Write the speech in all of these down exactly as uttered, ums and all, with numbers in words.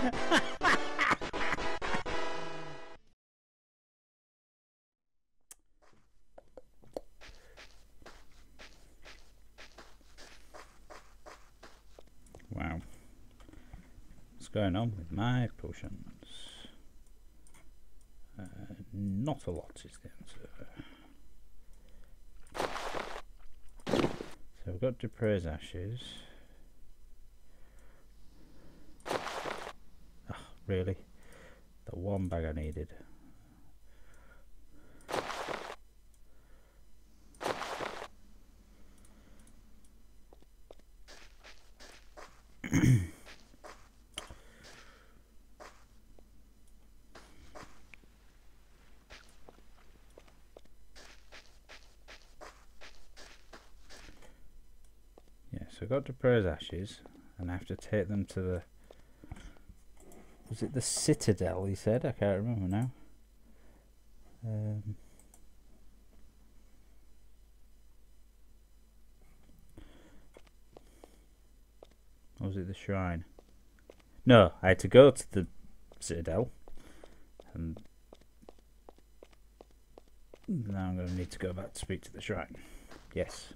Wow. What's going on with my potions? Uh, not a lot is the answer. So we've got Dupre's ashes. Oh, really? The one bag I needed. So I got Dupre's ashes, and I have to take them to the... Was it the Citadel, he said? I can't remember now. Um, or was it the Shrine? No, I had to go to the Citadel, and now I'm going to need to go back to speak to the Shrine. Yes.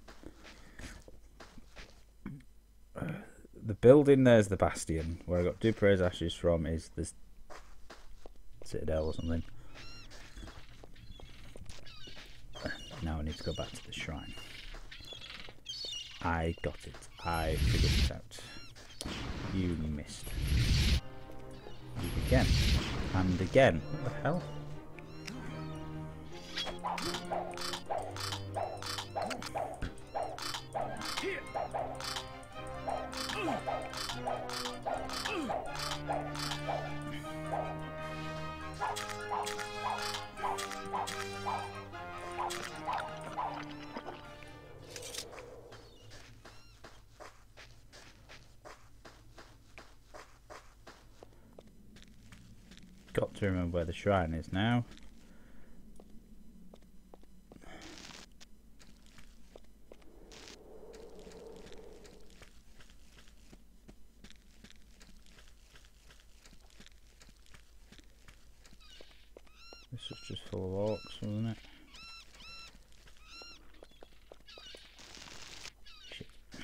The building there's the Bastion, where I got Dupre's ashes from is the Citadel or something. Now I need to go back to the Shrine. I got it. I figured it out. You missed. And again. And again. What the hell? Got to remember where the shrine is now. This was just full of orcs, wasn't it? Shit.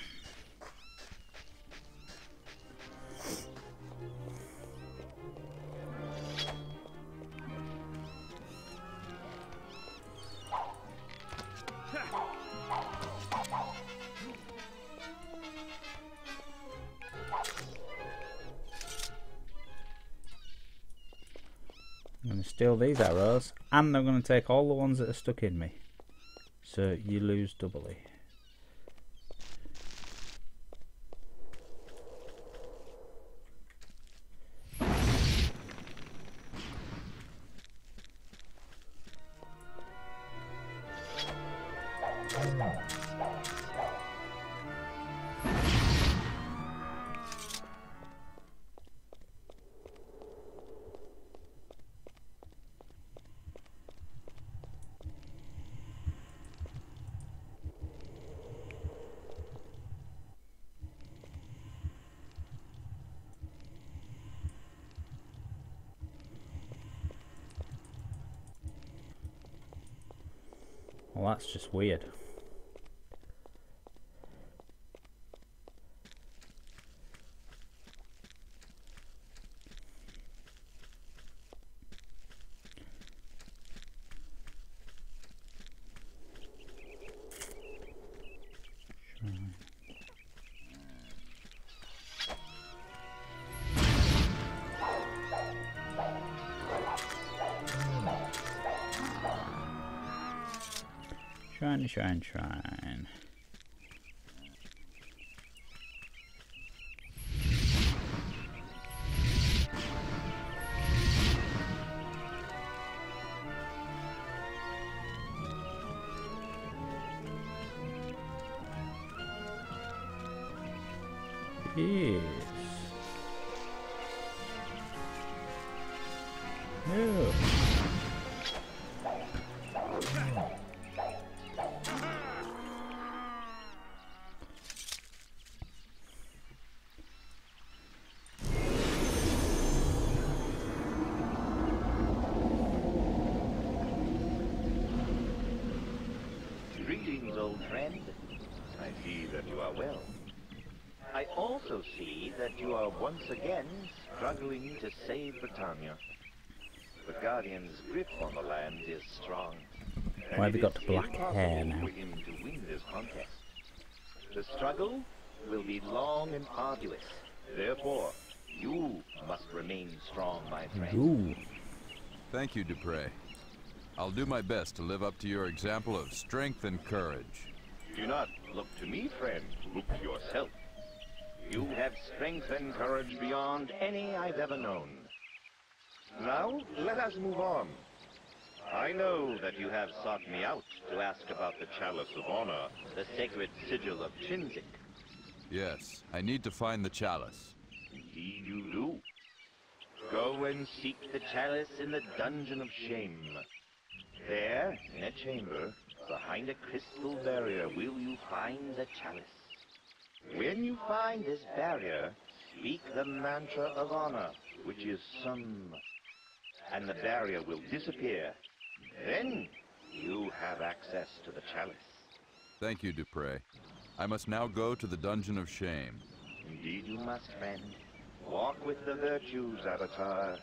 I'm going to steal these arrows, and I'm going to take all the ones that are stuck in me. So you lose doubly. Well, that's just weird. Shrine, shrine, shrine. Yes. No. Greetings, old friend. I see that you are well. I also see that you are once again struggling to save Britannia. The Guardian's grip on the land is strong. And Why have it you got is black hair impossible now? for him to win this contest. The struggle will be long and arduous. Therefore, you must remain strong, my friend. Ooh. Thank you, Dupre. I'll do my best to live up to your example of strength and courage. Do not look to me, friend. Look to yourself. You have strength and courage beyond any I've ever known. Now, let us move on. I know that you have sought me out to ask about the Chalice of Honor, the sacred sigil of Trinzic. Yes, I need to find the chalice. Indeed you do. Go and seek the chalice in the Dungeon of Shame. There, in a chamber, behind a crystal barrier, will you find the chalice. When you find this barrier, speak the mantra of honor, which is Sum, and the barrier will disappear. Then, you have access to the chalice. Thank you, Dupre. I must now go to the Dungeon of Shame. Indeed you must, friend. Walk with the virtues, Avatar.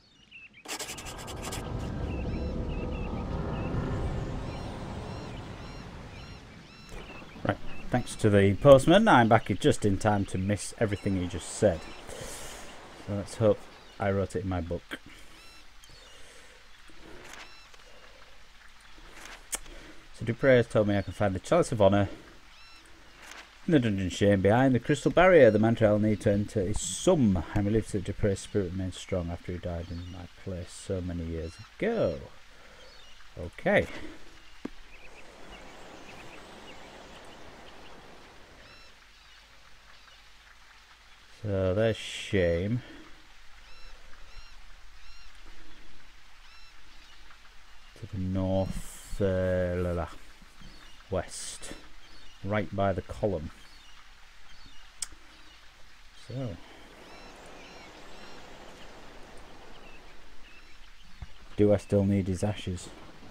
Right, thanks to the postman, I'm back just in time to miss everything he just said. So let's hope I wrote it in my book. So Dupre has told me I can find the Chalice of Honor in the Dungeon of Shame behind the crystal barrier. The mantra I'll need to enter is Sum. I'm relieved that Dupre's spirit remains strong after he died in my place so many years ago. Okay. So there's Shame. To the north, uh, la la, west, right by the column. So, do I still need his ashes?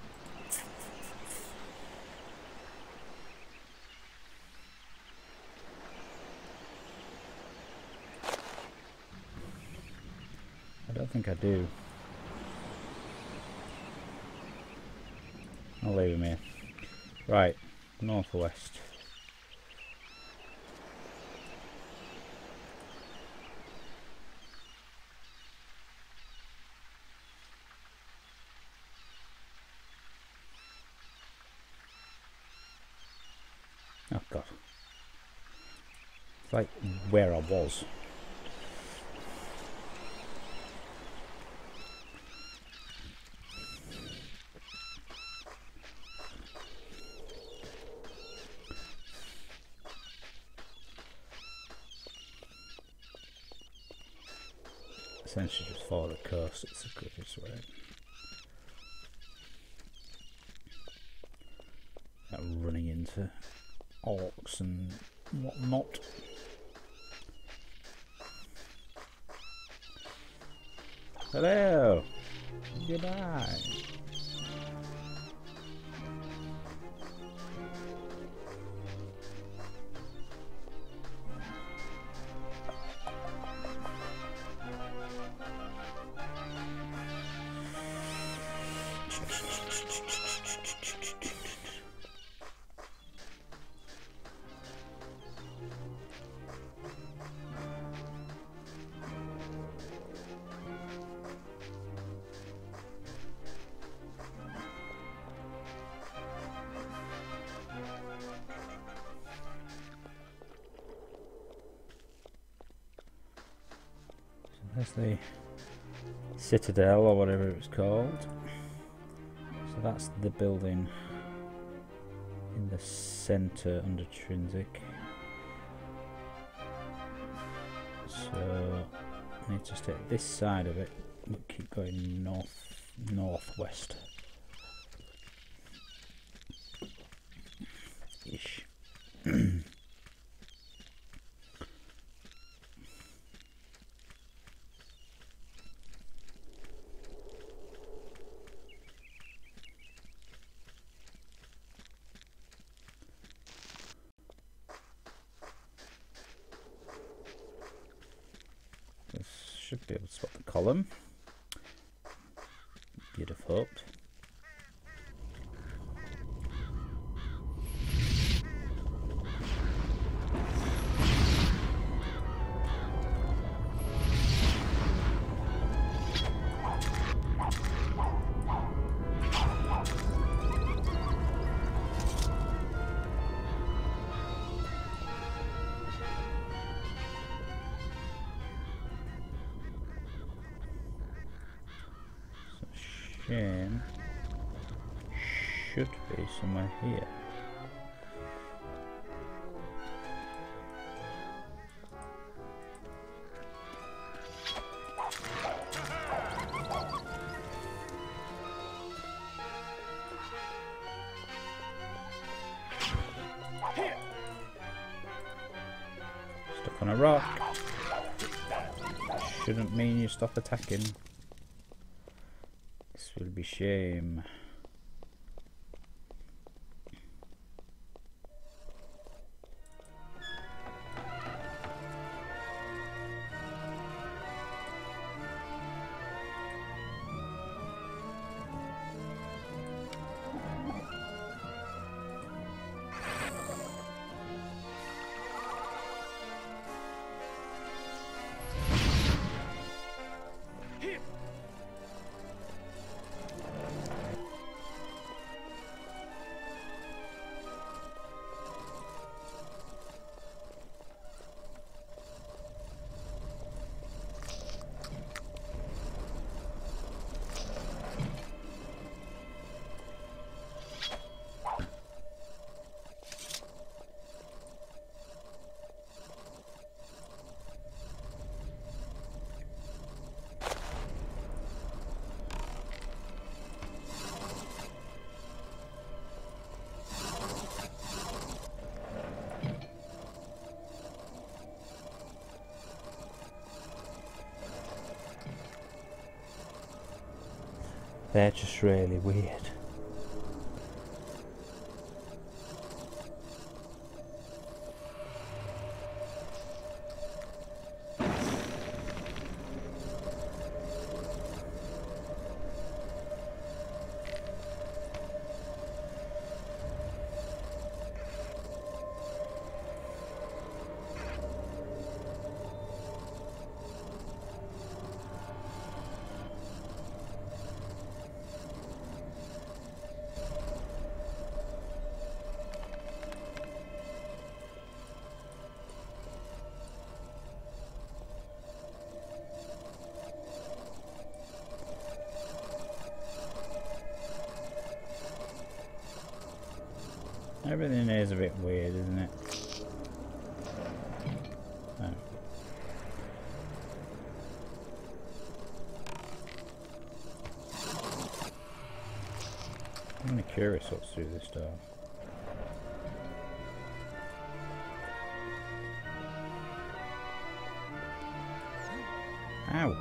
I don't think I do. I'll leave him here. Right, northwest. Oh god. It's like where I was. Essentially just follow the coast, it's the quickest way. Not running into orcs and whatnot. Hello! Goodbye! There's the Citadel or whatever it was called. So that's the building in the centre under Trinzic. So I need to stay at this side of it, but keep going north northwest. Ish. column. You'd have hoped. Shame should be somewhere here. Stuck on a rock. Shouldn't mean you stop attacking. This will be shame. They're just really weird. Everything is a bit weird, isn't it? Oh. I'm really curious what's through this door. Ow!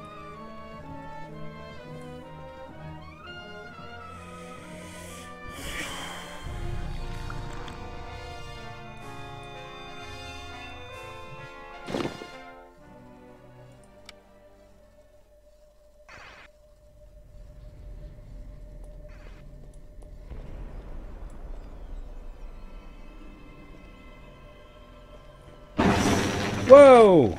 Whoa!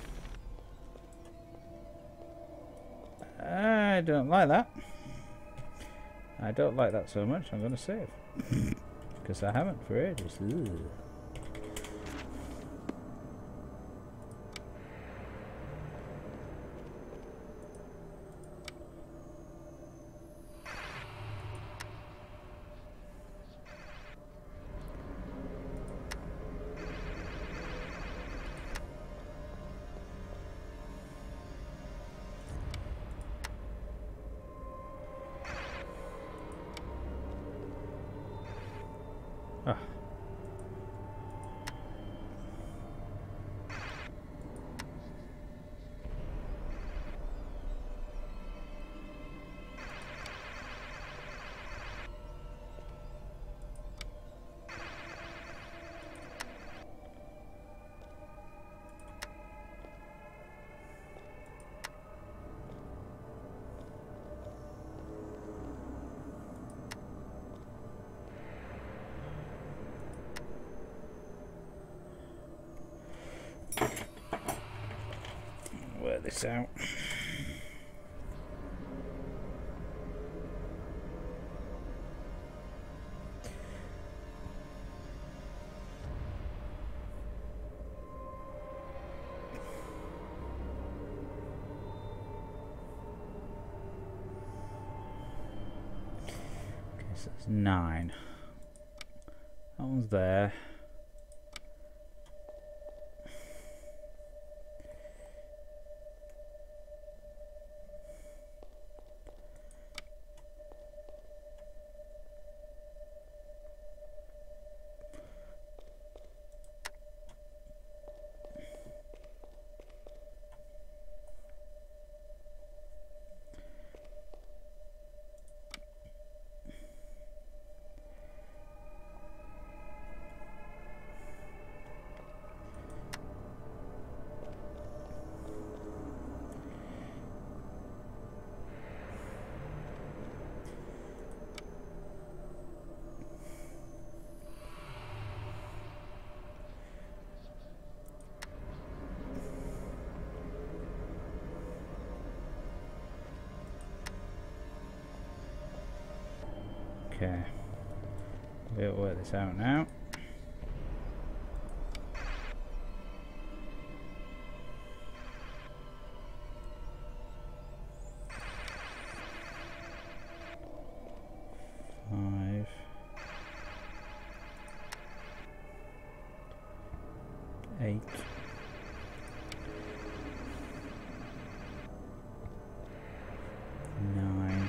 I don't like that. I don't like that so much. I'm going to save. Because I haven't for ages. Ugh. Ah. this out. Okay, so it's nine. That one's there. Okay, we'll work this out now. Five. Eight. Nine.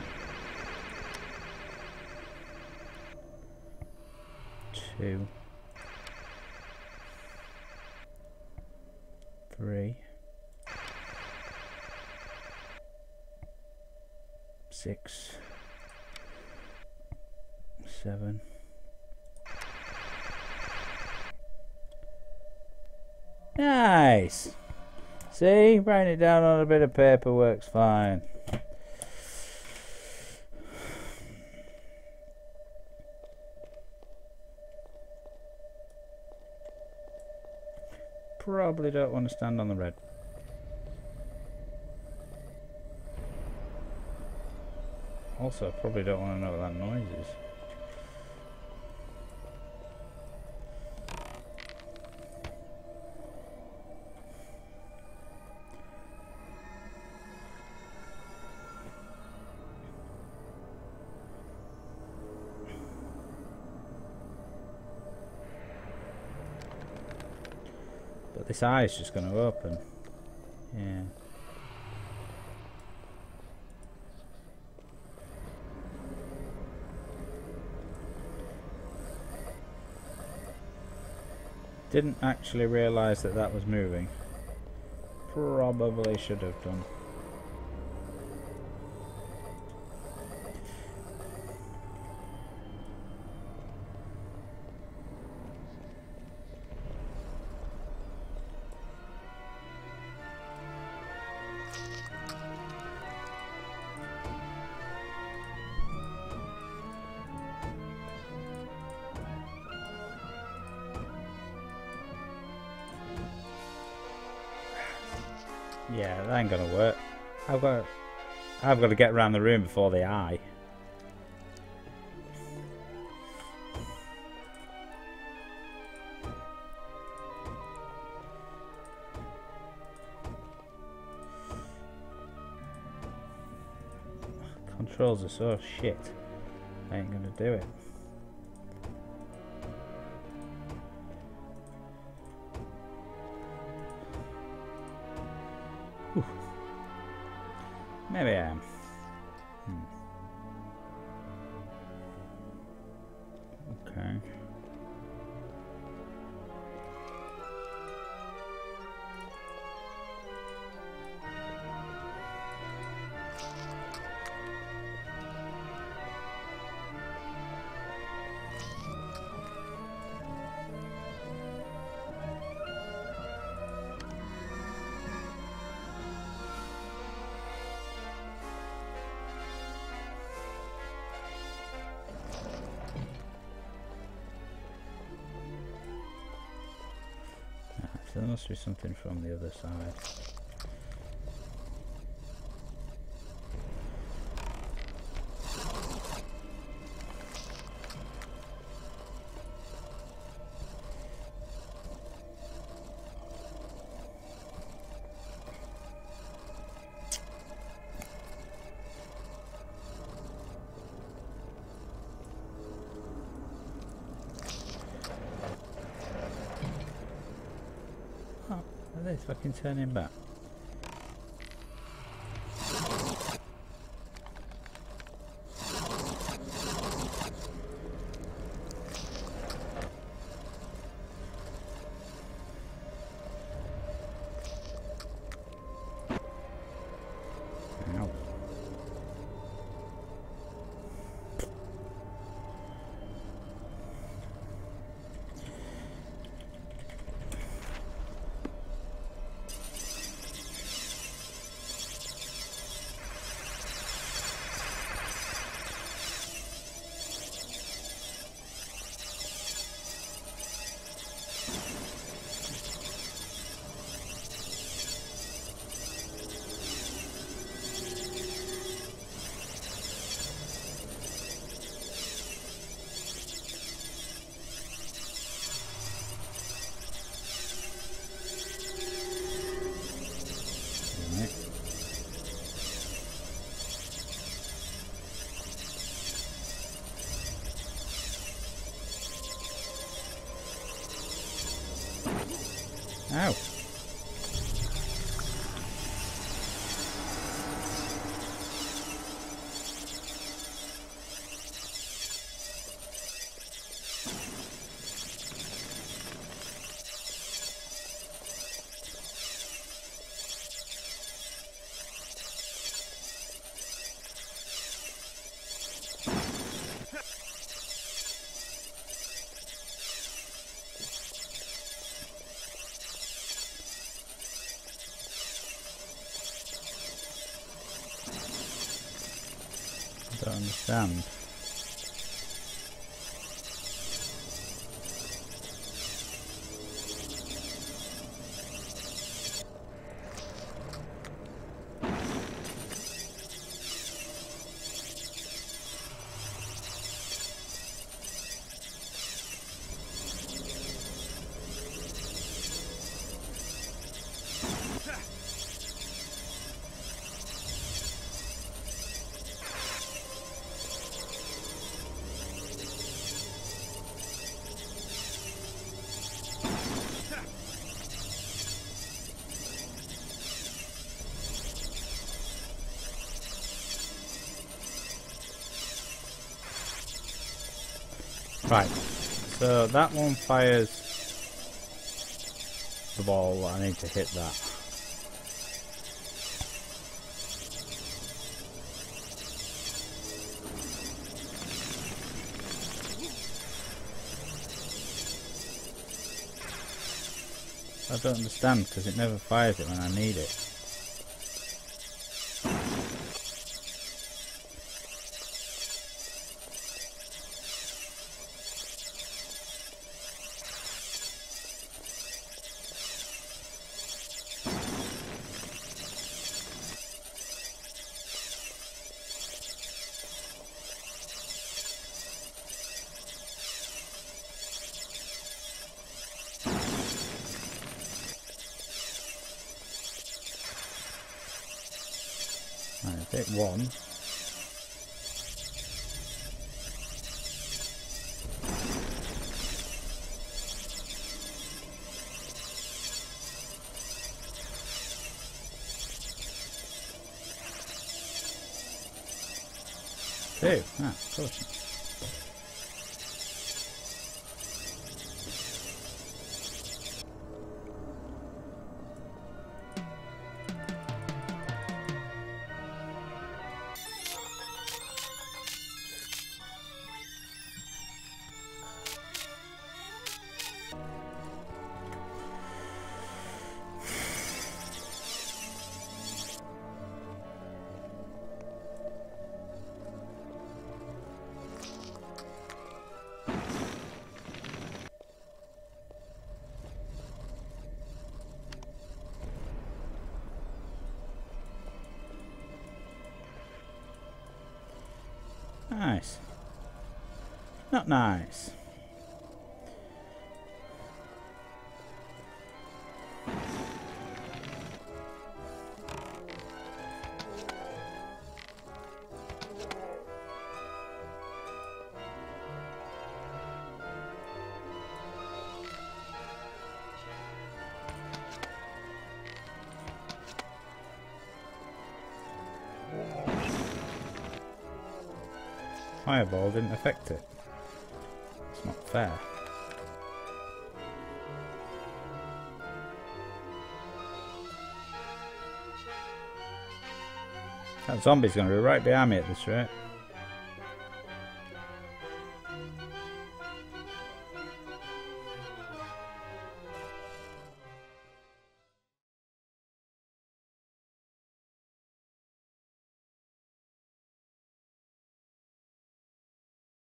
Two, three, six, seven, nice. See, writing it down on a bit of paper works fine. Probably don't want to stand on the red. Also, probably don't want to know what that noise is. But this eye is just going to open. Yeah. Didn't actually realise that that was moving. Probably should have done. Yeah, that ain't gonna work. I've got, I've got to get around the room before the eye. Controls are so shit. I ain't gonna do it. Whew. Maybe I am. Hmm. Okay. There must be something from the other side. about this if I can turn him back? Ow. Ow. I don't understand. Right, so that one fires the ball. I need to hit that. I don't understand because it never fires it when I need it. Right, hit one. Two. Ah, of course. Nice. Not nice. Fireball didn't affect it. It's not fair. That zombie's going to be right behind me at this rate.